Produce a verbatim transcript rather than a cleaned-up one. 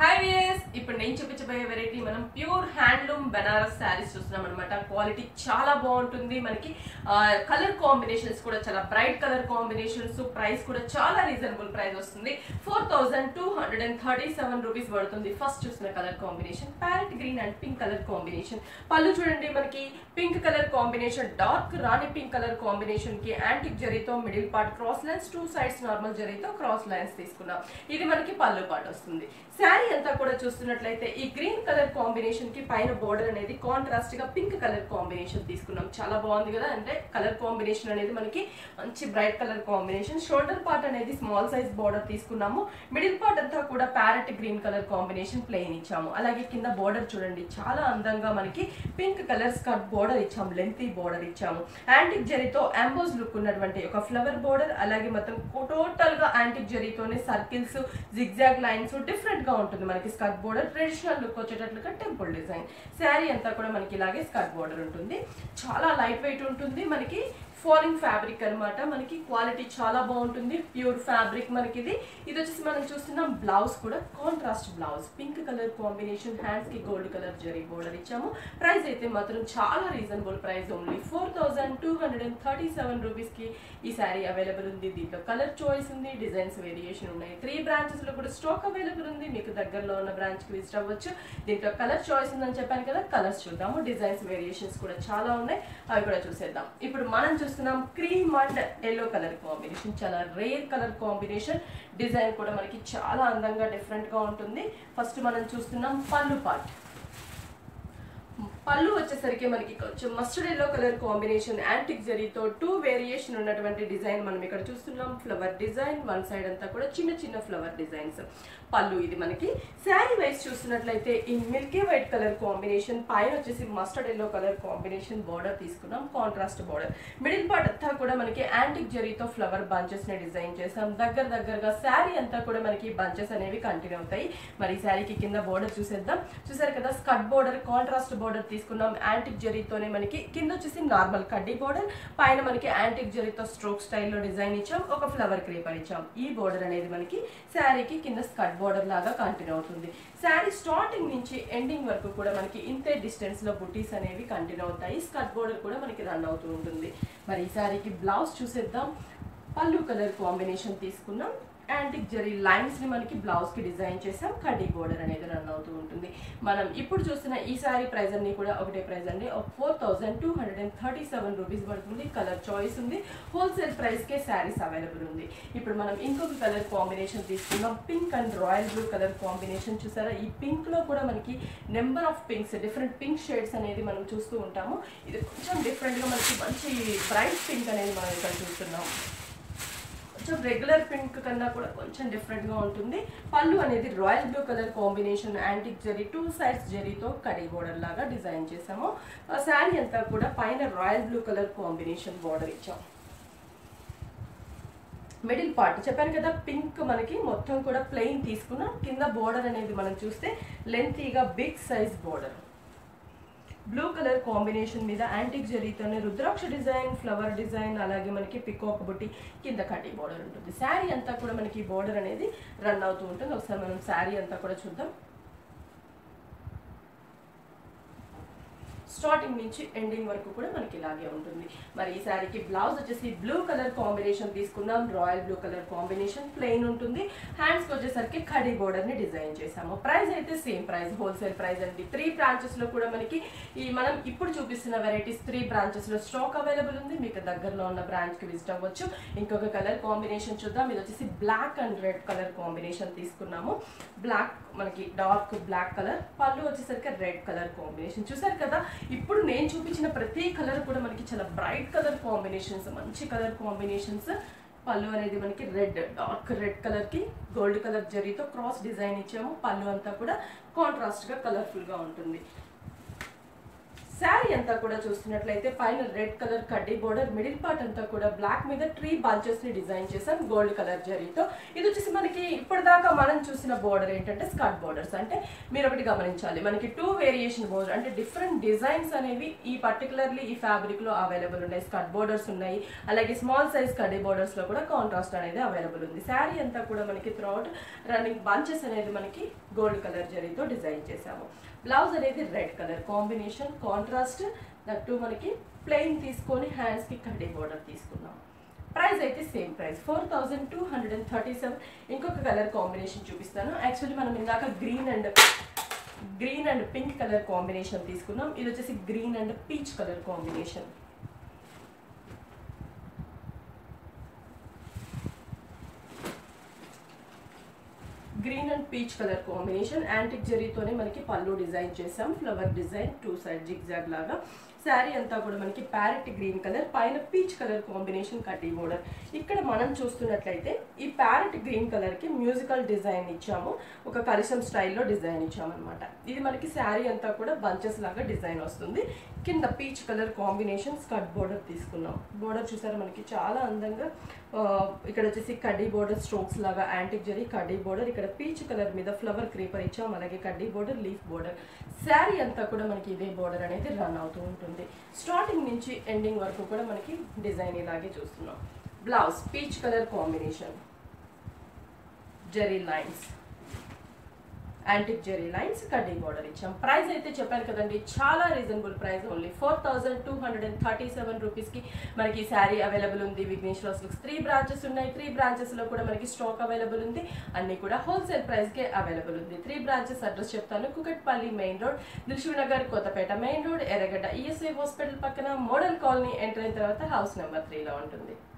Hi viewers, ఇప్పుడు నేను చూపించబోయే వెరైటీ మనం ప్యూర్ హ్యాండ్లూమ్ బెనారస్ శారీస్ చూస్తున్నాం అనమాట. క్వాలిటీ చాలా బాగుంటుంది. మనకి కలర్ కాంబినేషన్స్ కూడా చాలా బ్రైట్ కలర్ కాంబినేషన్స్, ప్రైస్ కూడా చాలా రీజనబుల్ ప్రైస్ వస్తుంది. Four thousand two hundred and thirty seven rupees పడుతుంది. ఫస్ట్ చూసిన colour combination parrot green and pink colour combination. పళ్ళు చూడండి, మనకి పింక్ కలర్ కాంబినేషన్, డార్క్ రాణి పింక్ కలర్ కాంబినేషన్ కి యాంటిక్ జరీతో middle part cross lines, two sides normal జరీతో cross lines తీసుకున్నాం. ఇది మనకి పళ్ళు పార్ట్ వస్తుంది. శారీ అంతా కూడా చూస్తున్నట్లయితే ఈ గ్రీన్ కలర్ కాంబినేషన్ కి పైన బోర్డర్ అనేది కాంట్రాస్ట్ గా పింక్ కలర్ కాంబినేషన్ తీసుకున్నాం. చాలా బాగుంది కదా. అంటే కలర్ కాంబినేషన్ అనేది మనకి మంచి bright colour combination. Shoulder part అనేది స్మాల్ సైజ్ బోర్డర్ తీసుకున్నాము. మిడిల్ పార్ట్ అంతా కూడా parrot green colour combination plain ఇచ్చాము. అలాగే కింద బోర్డర్ చూడండి, చాలా అందంగా మనకి పింక్ కలర్ స్కర్ట్ బోర్డర్ ఇచ్చాము, లెంతీ బోర్డర్ ఇచ్చాము. యాంటిక్ జరీతో అంబోస్ లుక్ ఉన్నటువంటి ఒక ఫ్లవర్ బోర్డర్, అలాగే మొత్తం టోటల్ గా యాంటిక్ జరీతోనే సర్కిల్స్, జిగ్జాగ్ లైన్స్ డిఫరెంట్ గా ఉంటుంది. మనకి స్కర్ట్ బోర్డర్ ట్రెడిషనల్ లుక్ వచ్చేటట్లుగా టెంపుల్ డిజైన్. శారీ అంతా కూడా మనకి ఇలాగే స్కర్ట్ బోర్డర్ ఉంటుంది. చాలా లైట్ వెయిట్ ఉంటుంది. మనకి ఫాలింగ్ ఫ్యాబ్రిక్ అనమాట. మనకి క్వాలిటీ చాలా బాగుంటుంది. ప్యూర్ ఫ్యాబ్రిక్ మనకి ఇది ఇది వచ్చేసి మనం చూస్తున్నాం. బ్లౌజ్ కూడా contrast blouse, pink colour combination, hands కి గోల్డ్ కలర్ జరీ బోర్డర్ ఇచ్చాము. ప్రైస్ అయితే మాత్రం చాలా reasonable price, only four thousand two hundred and thirty seven rupees కి ఈ శారీ అవైలబుల్ ఉంది. దీంట్లో కలర్ చాయిస్ ఉంది, డిజైన్స్ వేరియేషన్ ఉన్నాయి. త్రీ బ్రాంచెస్ లో కూడా స్టాక్ అవైలబుల్ ఉంది. మీకు దగ్గరలో ఉన్న బ్రాంచ్ కి విజిట్ అవ్వచ్చు. దీంట్లో కలర్ చాయిస్ ఉందని చెప్పాను కదా, కలర్స్ చూద్దాము. డిజైన్స్ వేరియేషన్స్ కూడా చాలా ఉన్నాయి, అవి కూడా చూసేద్దాం. ఇప్పుడు మనం చూస్తున్నాం cream and yellow colour combination. చాలా రేర్ కలర్ కాంబినేషన్. డిజైన్ కూడా మనకి చాలా అందంగా డిఫరెంట్ గా ఉంటుంది. ఫస్ట్ మనం చూస్తున్నాం పళ్ళు పార్ట్. పళ్ళు వచ్చేసరికి మనకి కొంచెం mustard yellow colour combination, antique జరీతో టూ వేరియేషన్ ఉన్నటువంటి డిజైన్ మనం ఇక్కడ చూస్తున్నాం. ఫ్లవర్ డిజైన్, వన్ సైడ్ అంతా కూడా చిన్న చిన్న ఫ్లవర్ డిజైన్స్. పళ్ళు ఇది మనకి. శారీ వైజ్ చూస్తున్నట్లయితే ఈ మిల్కీ వైట్ కలర్ కాంబినేషన్, పైన వచ్చేసి mustard yellow colour combination border తీసుకున్నాం, కాంట్రాస్ట్ బోర్డర్. మిడిల్ పార్ట్ అంతా కూడా మనకి యాంటిక్ జరీతో ఫ్లవర్ బంచెస్ ని డిజైన్ చేసాం. దగ్గర దగ్గరగా శారీ అంతా కూడా మనకి బంచెస్ అనేవి కంటిన్యూ అవుతాయి. మరి శారీకి కింద బోర్డర్ చూసేద్దాం. చూసారు కదా, స్కర్ట్ బోర్డర్, కాంట్రాస్ట్ బోర్డర్ తీసుకున్నాం. యాంటిక్ జరీతోనే మనకి కింద వచ్చేసి నార్మల్ కడ్డీ బోర్డర్, పైన మనకి యాంటిక్ జరీతో స్ట్రోక్ స్టైల్లో డిజైన్ ఇచ్చాం. ఒక ఫ్లవర్ క్రీపర్ ఇచ్చాం. ఈ బోర్డర్ అనేది మనకి శారీకి కింద స్కర్ట్ బోర్డర్ లాగా కంటిన్యూ అవుతుంది. శారీ స్టార్టింగ్ నుంచి ఎండింగ్ వరకు కూడా మనకి ఇంతే డిస్టెన్స్ లో బుటీస్ అనేవి కంటిన్యూ అవుతాయి. స్కర్ట్ బోర్డర్ కూడా మనకి రన్ అవుతూ ఉంటుంది. మరి ఈ శారీకి బ్లౌజ్ చూసేద్దాం. పళ్ళు కలర్ కాంబినేషన్ తీసుకున్నాం. యాంటిక్ జరీ లైన్స్ ని మనకి బ్లౌజ్ కి డిజైన్ చేసాం. కడ్డీ బోర్డర్ అనేది రన్ అవుతూ ఉంటుంది. మనం ఇప్పుడు చూస్తున్న ఈ సారీ ప్రైస్ అన్ని కూడా ఒకటే ప్రైస్ అండి. Four thousand two hundred and thirty seven rupees పడుతుంది. కలర్ చాయిస్ ఉంది. హోల్సేల్ ప్రైస్ కే శారీస్ అవైలబుల్ ఉంది. ఇప్పుడు మనం ఇంకొక కలర్ కాంబినేషన్ తీసుకున్నాం. Pink and royal blue colour combination. చూసారా, ఈ పింక్ లో కూడా మనకి number of pinks, different pink shades అనేది మనం చూస్తూ ఉంటాము. ఇది కొంచెం డిఫరెంట్ గా మనకి మంచి బ్రైట్ పింక్ అనేది మనం ఇక్కడ చూస్తున్నాం. కొంచెం రెగ్యులర్ పింక్ కన్నా కూడా కొంచెం డిఫరెంట్ గా ఉంటుంది. పళ్ళు అనేది royal blue colour combination, antique జరీ, టూ సైడ్స్ జరీతో కడీ బోర్డర్ లాగా డిజైన్ చేసాము. శారీ అంతా కూడా పైన royal blue colour combination border ఇచ్చాం. మిడిల్ పార్ట్ చెప్పాను కదా, పింక్ మనకి మొత్తం కూడా ప్లెయిన్ తీసుకున్నాం. కింద బోర్డర్ అనేది మనం చూస్తే లెంతీగా big size border. Blue colour combination మీద యాంటిక్ జరీతోనే రుద్రాక్ష డిజైన్, ఫ్లవర్ డిజైన్, అలాగే మనకి పికాక్ బుట్టి, కింద కడ్డీ బోర్డర్ ఉంటుంది. శారీ అంతా కూడా మనకి బోర్డర్ అనేది రన్ అవుతూ ఉంటుంది. ఒకసారి మనం శారీ అంతా కూడా చూద్దాం. స్టార్టింగ్ నుంచి ఎండింగ్ వరకు కూడా మనకి ఇలాగే ఉంటుంది. మరి ఈ శారీకి బ్లౌజ్ వచ్చేసి బ్లూ కలర్ కాంబినేషన్ తీసుకున్నాం. Royal blue colour combination plain ఉంటుంది. హ్యాండ్స్ కి వచ్చేసరికి కడీ బోర్డర్ ని డిజైన్ చేసాము. ప్రైస్ అయితే సేమ్ ప్రైస్, హోల్సేల్ ప్రైస్ అండి. త్రీ బ్రాంచెస్ లో కూడా మనకి ఈ మనం ఇప్పుడు చూపిస్తున్న వెరైటీస్ త్రీ బ్రాంచెస్ లో స్టాక్ అవైలబుల్ ఉంది. మీకు దగ్గరలో ఉన్న బ్రాంచ్ కి విజిట్ అవ్వచ్చు. ఇంకొక కలర్ కాంబినేషన్ చూద్దాం. ఇది వచ్చేసి black and red colour combination తీసుకున్నాము. బ్లాక్ మనకి డార్క్ బ్లాక్ కలర్, పళ్ళు వచ్చేసరికి రెడ్ కలర్ కాంబినేషన్. చూసారు కదా, ఇప్పుడు నేను చూపించిన ప్రతి కలర్ కూడా మనకి చాలా బ్రైట్ కలర్ కాంబినేషన్స్, మంచి కలర్ కాంబినేషన్స్. పళ్ళు అనేది మనకి రెడ్, డార్క్ రెడ్ కలర్ కి గోల్డ్ కలర్ జరీతో క్రాస్ డిజైన్ ఇచ్చాము. పళ్ళు అంతా కూడా కాంట్రాస్ట్ గా కలర్ఫుల్ గా ఉంటుంది. శారీ అంతా కూడా చూస్తున్నట్లయితే పైన రెడ్ కలర్ కడ్డీ బోర్డర్, మిడిల్ పార్ట్ అంతా కూడా బ్లాక్ మీద ట్రీ బంచెస్ ని డిజైన్ చేసాం గోల్డ్ కలర్ జరీతో. ఇది వచ్చేసి మనకి ఇప్పటిదాకా మనం చూసిన బోర్డర్ ఏంటంటే స్కర్ట్ బోర్డర్స్. అంటే మీరు ఒకటి గమనించాలి, మనకి టూ వేరియేషన్ బోర్డర్ అంటే డిఫరెంట్ డిజైన్స్ అనేవి ఈ పర్టికులర్లీ ఈ ఫ్యాబ్రిక్ లో అవైలబుల్ ఉన్నాయి. స్కర్ట్ బోర్డర్స్ ఉన్నాయి, అలాగే స్మాల్ సైజ్ కడ్డీ బోర్డర్స్ లో కూడా కాంట్రాస్ట్ అనేది అవైలబుల్ ఉంది. శారీ అంతా కూడా మనకి త్రూఅవుట్ రన్నింగ్ బంచెస్ అనేది మనకి గోల్డ్ కలర్ జరీతో డిజైన్ చేసాము. బ్లౌజ్ అనేది red colour combination contrast, that మనకి ప్లెయిన్ తీసుకొని హ్యాండ్స్ కి కడ్డీ బోర్డర్ తీసుకున్నాం. ప్రైస్ అయితే same price four thousand two hundred and thirty seven. ఇంకొక కలర్ కాంబినేషన్ చూపిస్తాను. యాక్చువల్లీ మనం ఇందాక green and green and pink colour combination తీసుకున్నాం. ఇది వచ్చేసి green and peach colour combination. Green and peach colour combination antique జరీతోనే మనకి పళ్ళు డిజైన్ చేసాం, flower design two side zigzag లాగా. శారీ అంతా కూడా మనకి ప్యారెట్ గ్రీన్ కలర్, పైన పీచ్ కలర్ కాంబినేషన్ కడ్డీ బోర్డర్. ఇక్కడ మనం చూస్తున్నట్లయితే ఈ ప్యారెట్ గ్రీన్ కలర్ కి మ్యూజికల్ డిజైన్ ఇచ్చాము, ఒక కలశం స్టైల్లో డిజైన్ ఇచ్చాము అనమాట. ఇది మనకి శారీ అంతా కూడా బంచెస్ లాగా డిజైన్ వస్తుంది. కింద peach colour combination skirt border తీసుకున్నాం. బోర్డర్ చూసారా మనకి చాలా అందంగా, ఇక్కడ వచ్చేసి కడ్డీ బోర్డర్ స్ట్రోక్స్ లాగా యాంటిక్ జరీ కడ్డీ బోర్డర్, ఇక్కడ పీచ్ కలర్ మీద ఫ్లవర్ క్రీపర్ ఇచ్చాం, అలాగే కడ్డీ బోర్డర్ లీఫ్ బోర్డర్. శారీ అంతా కూడా మనకి ఇదే బోర్డర్ అనేది రన్ అవుతూ ఉంటుంది. స్టార్టింగ్ నుంచి ఎండింగ్ వరకు కూడా మనకి డిజైన్ ఇలాగే చూస్తున్నాం. బ్లౌజ్ పీచ్ కలర్ కాంబినేషన్, జెరీ లైన్స్, యాంటిక్ జెరీ లైన్స్, కడ్డీ బోర్డర్ ఇచ్చాం. ప్రైస్ అయితే చెప్పాను కదండి, చాలా reasonable price, only four thousand two hundred and thirty seven rupees కి మనకి ఈ శారీ అవైలబుల్ ఉంది. విఘ్నేశ్వర సిల్క్స్ త్రీ బ్రాంచెస్ ఉన్నాయి. త్రీ బ్రాంచెస్ లో కూడా మనకి స్టాక్ అవైలబుల్ ఉంది. అన్ని కూడా హోల్సేల్ ప్రైస్ కే అవైలబుల్ ఉంది. త్రీ బ్రాంచెస్ అడ్రస్ చెప్తాను. Kukatpally main road, Dilsukhnagar, Kothapet main road, ఎర్రగడ్డ ఈఎస్ఐ హాస్పిటల్ పక్కన మోడల్ కాలనీ ఎంటర్ అయిన తర్వాత హౌస్ నెంబర్ త్రీ లో ఉంటుంది.